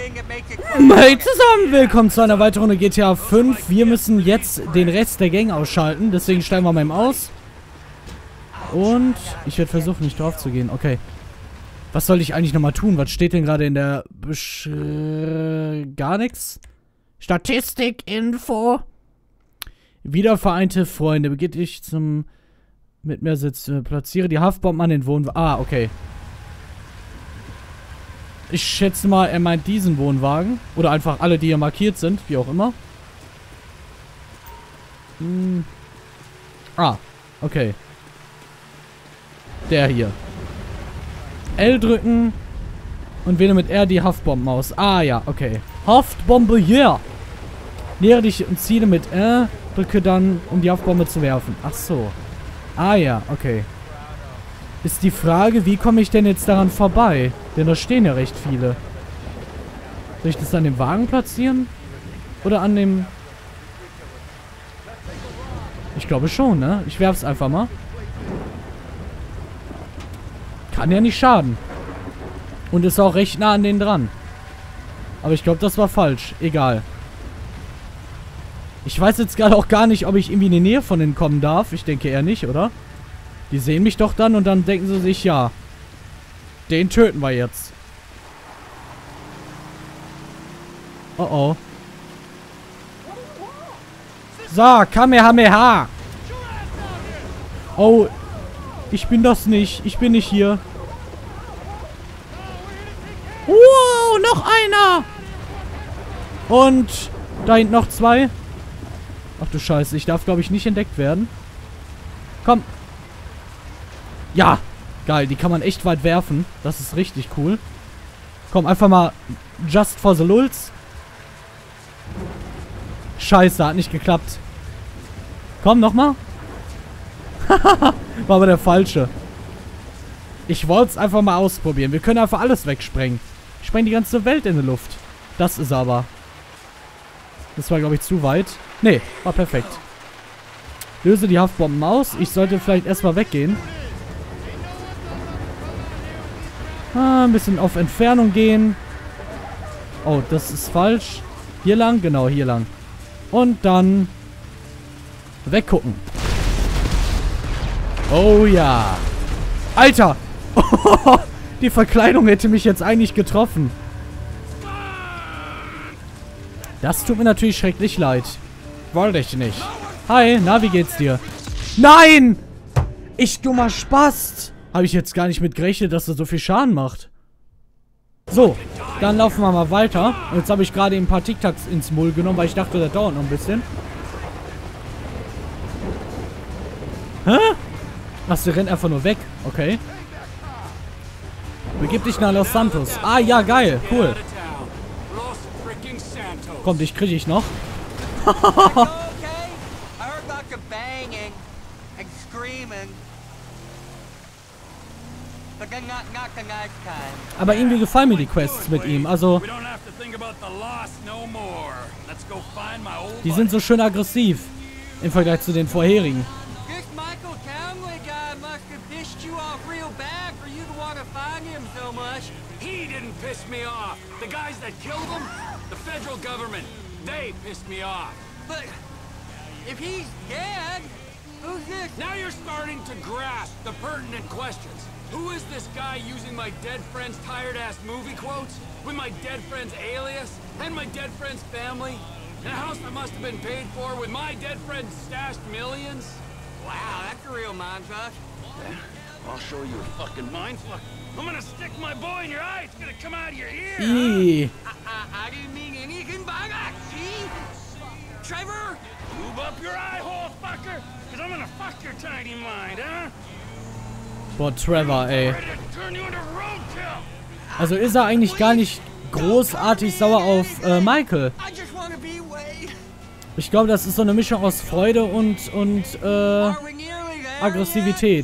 Hey zusammen, willkommen zu einer weiteren Runde GTA 5. Wir müssen jetzt den Rest der Gang ausschalten, deswegen steigen wir mal eben aus. Und ich werde versuchen, nicht drauf zu gehen. Okay. Was soll ich eigentlich nochmal tun? Was steht denn gerade in der gar nichts? Statistik-Info. Wiedervereinte Freunde. Begeht dich zum Mitmehrsitz. Platziere die Haftbomben an den Wohnwagen. Ah, okay. Ich schätze mal, er meint diesen Wohnwagen. Oder einfach alle, die hier markiert sind. Wie auch immer. Ah, okay. Der hier. L drücken. Und wähle mit R die Haftbomben aus. Ah, ja, okay. Haftbombe, yeah. Nähere dich und ziele mit R. Drücke dann, um die Haftbombe zu werfen. Ach so. Ah, ja, okay. Ist die Frage, wie komme ich denn jetzt daran vorbei? Denn da stehen ja recht viele. Soll ich das an dem Wagen platzieren? Oder an dem... Ich glaube schon, ne? Ich werf's einfach mal. Kann ja nicht schaden. Und ist auch recht nah an denen dran. Aber ich glaube, das war falsch. Egal. Ich weiß jetzt gerade auch gar nicht, ob ich irgendwie in die Nähe von denen kommen darf. Ich denke eher nicht, oder? Die sehen mich doch dann und dann denken sie sich, ja, den töten wir jetzt. Oh oh. So, Kamehameha. Oh, ich bin das nicht. Ich bin nicht hier. Wow, noch einer. Und da hinten noch zwei. Ach du Scheiße, ich darf, glaube ich, nicht entdeckt werden. Komm. Ja, geil, die kann man echt weit werfen. Das ist richtig cool. Komm, einfach mal just for the lulz. Scheiße, hat nicht geklappt. Komm, nochmal. War aber der falsche. Ich wollte es einfach mal ausprobieren. Wir können einfach alles wegsprengen. Ich spreng die ganze Welt in die Luft. Das ist aber... Das war, glaube ich, zu weit. Nee, war perfekt. Löse die Haftbomben aus. Ich sollte vielleicht erstmal weggehen. Ah, ein bisschen auf Entfernung gehen. Oh, das ist falsch. Hier lang? Genau, hier lang. Und dann weggucken. Oh ja. Alter! Die Verkleidung hätte mich jetzt eigentlich getroffen. Das tut mir natürlich schrecklich leid. Wollte ich nicht. Hi, na, wie geht's dir? Nein! Ich dummer Spast! Habe ich jetzt gar nicht mit gerechnet, dass er so viel Schaden macht. So, dann laufen wir mal weiter. Und jetzt habe ich gerade ein paar Tic-Tacs ins Maul genommen, weil ich dachte, das dauert noch ein bisschen. Hä? Ach, sie rennt einfach nur weg. Okay. Begib dich nach Los Santos. Ah, ja, geil. Cool. Komm, dich kriege ich noch. Aber irgendwie gefallen mir die Quests mit ihm. Also, die sind so schön aggressiv im Vergleich zu den vorherigen. Now you're starting to grasp the pertinent questions. Who is this guy using my dead friend's tired-ass movie quotes? With my dead friend's alias? And my dead friend's family? And a house that must have been paid for with my dead friend's stashed millions? Wow, that's a real mindfuck. I'll show you a fucking mindfuck. I'm gonna stick my boy in your eye. It's gonna come out of your ear. I didn't mean anything by that, see? Trevor, move up your eye hole, fucker. Cause I'm gonna fuck your tiny mind, huh? Boah, Trevor, ey. Also ist er eigentlich gar nicht großartig sauer auf Michael. Ich glaube, das ist so eine Mischung aus Freude und Aggressivität.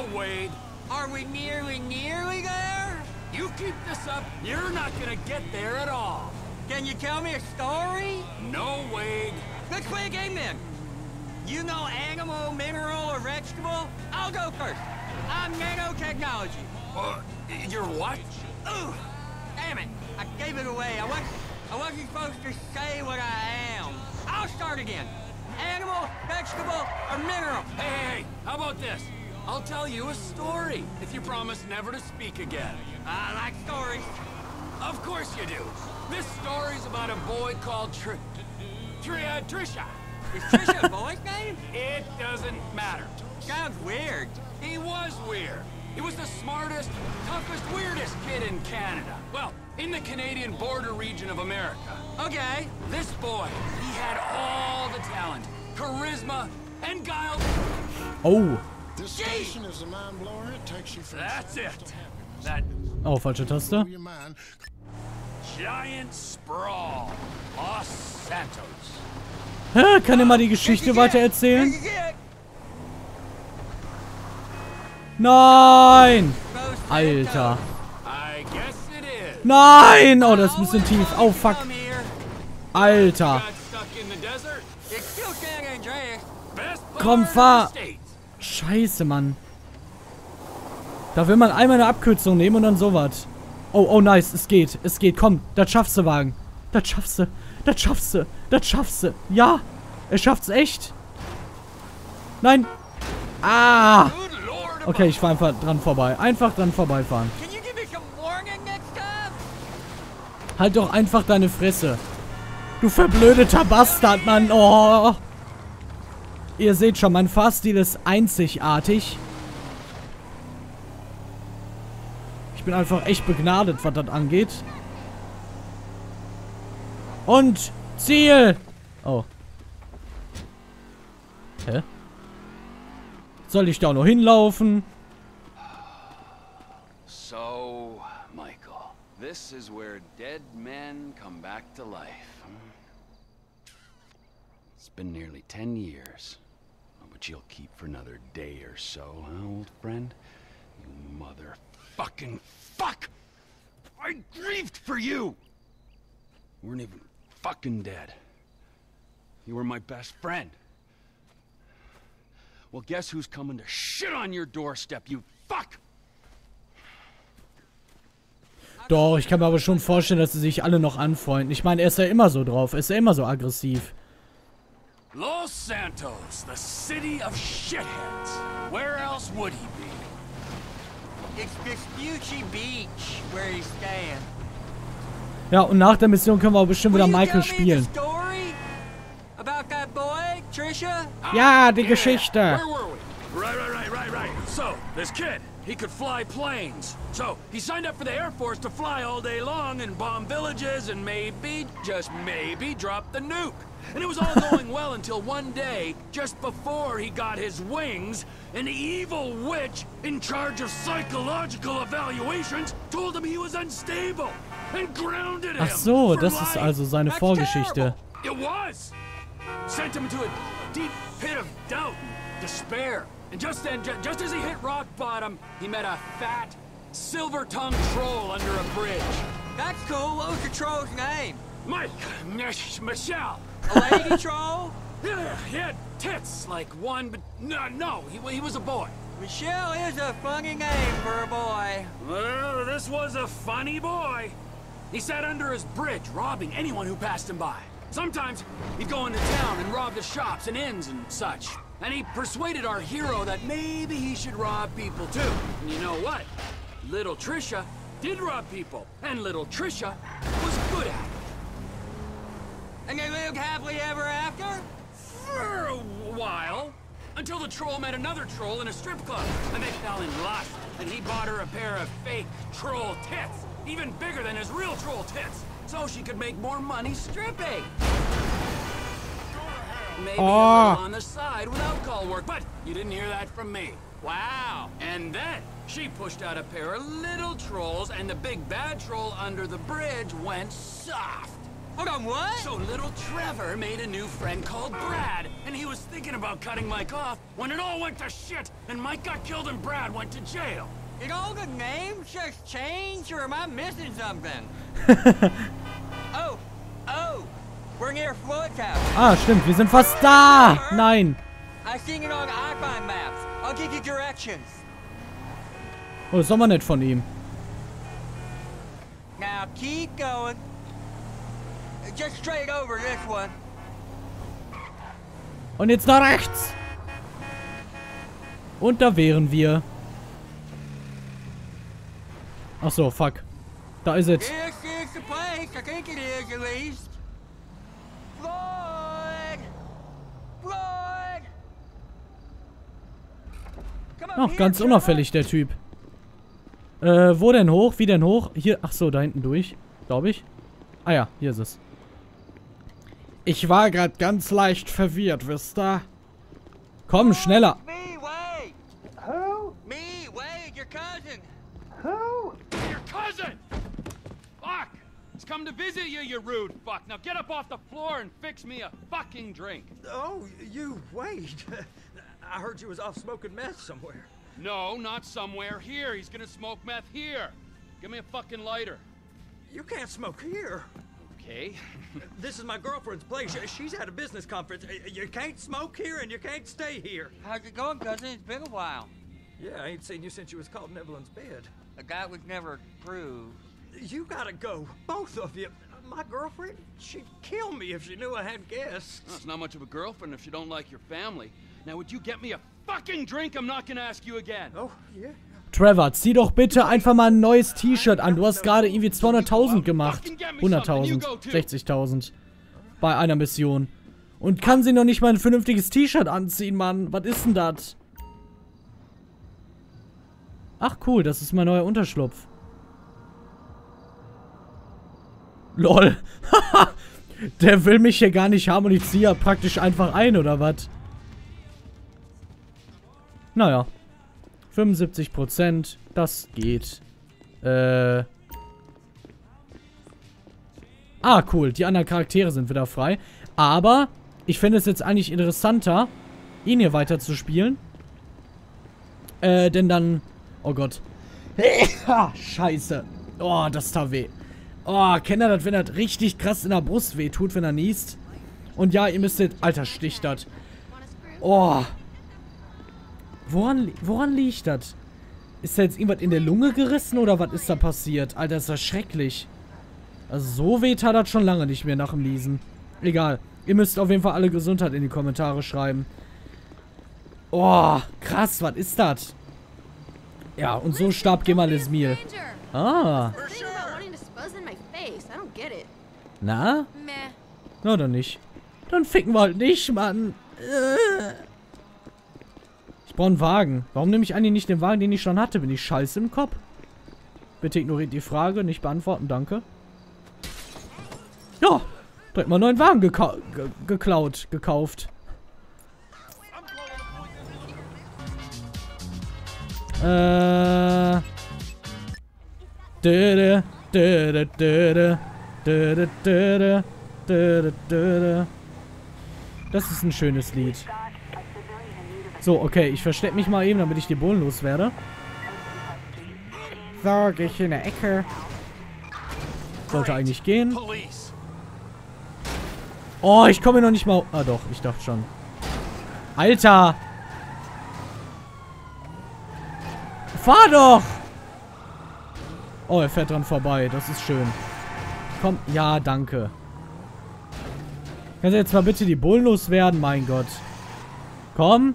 You know animal, mineral, or vegetable? I'll go first. I'm nanotechnology. You're what? Ooh, damn it. I gave it away. I wasn't supposed to say what I am. I'll start again. Animal, vegetable, or mineral? Hey, how about this? I'll tell you a story if you promise never to speak again. I like stories. Of course you do. This story's about a boy called Trisha. Is Trisha a boy's name? It doesn't matter. Sounds weird. He was weird. He was the smartest, toughest, weirdest kid in Canada. Well, in the Canadian border region of America. Okay. This boy, he had all the talent, charisma, and guile. Oh. This station is a mind blower. It takes you from That's it. That Oh, falsche Taste. your mind. giant sprawl. Los Santos. Hä? Kann er mal die Geschichte weiter erzählen? This is it. Nein! Los Alter. Santos. I guess it is. Nein! Oh, das ist ein bisschen tief. Oh, fuck. Come here. Alter. Got stuck in the desert. It's still San Andreas. Best Komm, part fahr. of the States. Scheiße, Mann. Da will man einmal eine Abkürzung nehmen und dann sowas. Oh, oh, nice. Es geht. Es geht. Komm, das schaffst du, Wagen. Das schaffst du. Das schaffst du. Das schaffst du. Ja. Er schafft's echt. Nein. Ah. Good Lord Okay, ich fahr einfach dran vorbei. Einfach dran vorbeifahren. Can you give me some warning next time? Halt doch einfach deine Fresse. Du verblödeter Bastard, Mann. Oh. Ihr seht schon, mein Fahrstil ist einzigartig. Ich bin einfach echt begnadet, was das angeht. Und Ziel! Oh. Hä? Soll ich da noch hinlaufen? So, Michael, this is where dead men come back to life. It's been nearly 10 years. But you'll keep for another day or so, huh, old friend? You motherfucking fuck! I grieved for you! You weren't even fucking dead. You were my best friend. Well, guess who's coming to shit on your doorstep, you fuck! Doch, ich kann mir aber schon vorstellen, dass sie sich alle noch anfreunden. Ich meine, er ist ja immer so drauf. Er ist ja immer so aggressiv. Los Santos, the city of shitheads. Where else would he be? It's Vespucci Beach where he's staying. Ja, und nach der Mission können wir auch bestimmt wieder Will you Michael tell me the spielen. story about that boy, Trisha? Ja, die Geschichte. Where were we? Right. So, this kid, he could fly planes. So, he signed up for the Air Force to fly all day long and bomb villages and maybe, just maybe, drop the nuke. And it was all going well until one day, just before he got his wings, an evil witch in charge of psychological evaluations told him he was unstable and grounded him. Ach so, for das ist life. also seine That's Vorgeschichte. It was! Sent him into a deep pit of doubt and despair. And just then, just as he hit rock bottom, he met a fat, silver-tongued troll under a bridge. That's cool. What was the troll's name? Michelle. A lady troll? Yeah, he had tits like one, but no, he was a boy. Michelle is a funny name for a boy. Well, this was a funny boy. He sat under his bridge, robbing anyone who passed him by. Sometimes he'd go into town and rob the shops and inns and such. And he persuaded our hero that maybe he should rob people too. And you know what? Little Trisha did rob people, and little Trisha was good at it. And they lived happily ever after? For a while. Until the troll met another troll in a strip club, and they fell in lust, and he bought her a pair of fake troll tits, even bigger than his real troll tits, so she could make more money stripping. Maybe a little on the side without call work, but you didn't hear that from me. Wow. And then she pushed out a pair of little trolls, and the big bad troll under the bridge went soft. Hold on, what? So little Trevor made a new friend called Brad, and he was thinking about cutting Mike off when it all went to shit, and Mike got killed and Brad went to jail. Did all the names just change, or am I missing something? Oh, we're near Floyd's house. Ah, stimmt, wir sind fast da. Nein. I've seen it on iPhone maps. I'll give you directions. Oh, ist doch mal nett von ihm. Now, Now keep going. Just straight over this one. Und jetzt nach rechts. Und da wären wir. Ach so, fuck. Da ist es. This is the place. I think it is, at least. Floyd! Floyd! Come on, Ach, ganz unauffällig, der Typ. Wo denn hoch? Wie denn hoch? Hier, ach so, da hinten durch. Glaube ich. Ah ja, hier ist es. Ich war gerade ganz leicht verwirrt, wisst ihr? Komm, schneller. Me, Wade! Who? Me, Wade, your cousin. Who? Your cousin! Fuck! He's come to visit you, you rude fuck. Now get up off the floor and fix me a fucking drink. Oh, you, Wade. I heard you was off smoking meth somewhere. No, not somewhere. Here. He's gonna smoke meth here. Give me a fucking lighter. You can't smoke here. Okay. This is my girlfriend's place. She's at a business conference. You can't smoke here and you can't stay here. How's it going, cousin? It's been a while. Yeah, I ain't seen you since you was caught in Evelyn's bed. A guy was never proved. You gotta go, both of you. My girlfriend, she'd kill me if she knew I had guests. Well, it's not much of a girlfriend if you don't like your family. Now, would you get me a fucking drink? I'm not gonna ask you again. Oh, yeah. Trevor, zieh doch bitte einfach mal ein neues T-Shirt an. Du hast gerade irgendwie 200.000 gemacht. 100.000. 60.000. Bei einer Mission. Und kann sie noch nicht mal ein vernünftiges T-Shirt anziehen, Mann. Was ist denn das? Ach, cool. Das ist mein neuer Unterschlupf. Lol. Der will mich hier gar nicht haben und ich ziehe ja praktisch einfach ein, oder was? Naja. 75%. Das geht. Ah, cool. Die anderen Charaktere sind wieder frei. Aber ich fände es jetzt eigentlich interessanter, ihn hier weiter zu spielen. Denn dann... Oh Gott. Scheiße. Oh, das tat weh. Oh, kennt ihr das, wenn das richtig krass in der Brust weh tut, wenn er niest? Und ja, ihr müsst jetzt... Alter, sticht das. Oh. Woran liegt das? Ist da jetzt irgendwas in der Lunge gerissen oder was ist da passiert? Alter, ist das schrecklich. Also so weh tat das schon lange nicht mehr nach dem Niesen. Egal. Ihr müsst auf jeden Fall alle Gesundheit in die Kommentare schreiben. Oh, krass, was ist das? Ja, und so starb Gemal Esmil. Ah. Na? Na, dann nicht. Dann ficken wir halt nicht, Mann. Ich brauche einen Wagen. Warum nehme ich eigentlich nicht den Wagen, den ich schon hatte? Bin ich scheiße im Kopf? Bitte ignoriert die Frage. Nicht beantworten, danke. Ja, direkt mal einen neuen Wagen gekauft. Das ist ein schönes Lied. So, okay, ich verstecke mich mal eben, damit ich die Bullen loswerde. So, gehe ich hier in der Ecke. Sollte eigentlich gehen. Oh, ich komme noch nicht mal... Ah doch, ich dachte schon. Alter! Fahr doch! Oh, er fährt dran vorbei. Das ist schön. Komm, ja, danke. Kannst du jetzt mal bitte die Bullen loswerden? Mein Gott. Komm.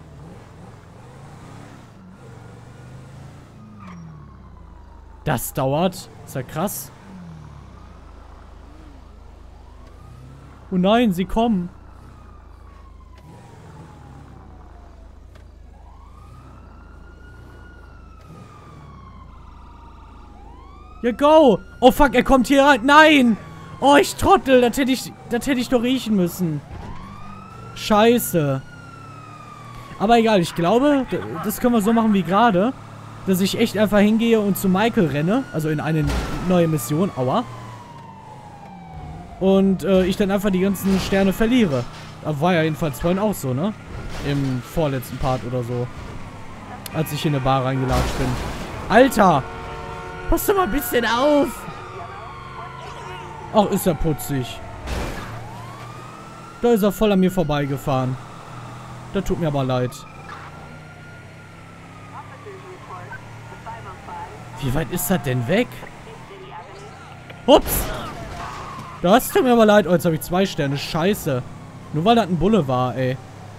Das dauert. Ist ja krass. Oh nein, sie kommen. Ja, go! Oh fuck, er kommt hier rein. Nein! Oh, ich Trottel. Das hätte ich doch riechen müssen. Scheiße. Aber egal, ich glaube, das können wir so machen wie gerade. Dass ich echt einfach hingehe und zu Michael renne. Also in eine neue Mission. Aua. Und ich dann einfach die ganzen Sterne verliere. Das war ja jedenfalls vorhin auch so, ne? Im vorletzten Part oder so. Als ich in eine Bar reingelatscht bin. Alter! Pass doch mal ein bisschen auf! Ach, ist er putzig. Da ist er voll an mir vorbeigefahren. Das tut mir aber leid. Wie weit ist das denn weg? Ups. Das tut mir aber leid. Oh, jetzt habe ich 2 Sterne. Scheiße. Nur weil das ein Bulle war, ey.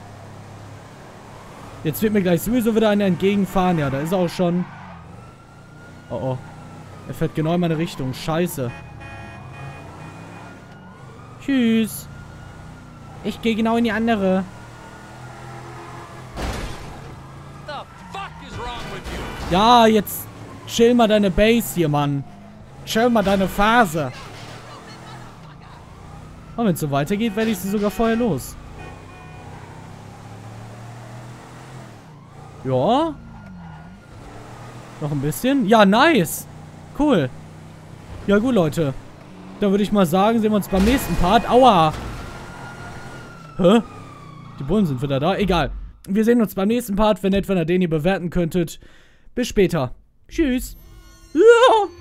Jetzt wird mir gleich sowieso wieder einer entgegenfahren. Ja, da ist er auch schon. Oh, oh. Er fährt genau in meine Richtung. Scheiße. Tschüss. Ich gehe genau in die andere. Ja, jetzt chill mal deine Base hier, Mann. Chill mal deine Phase. Und wenn es so weitergeht, werde ich sie sogar vorher los. Ja. Noch ein bisschen. Ja, nice. Cool. Ja, gut, Leute. Dann würde ich mal sagen, sehen wir uns beim nächsten Part. Aua. Hä? Die Bullen sind wieder da. Egal. Wir sehen uns beim nächsten Part. Wäre nett, wenn ihr den hier bewerten könntet. Bis später. Tschüss. Ja.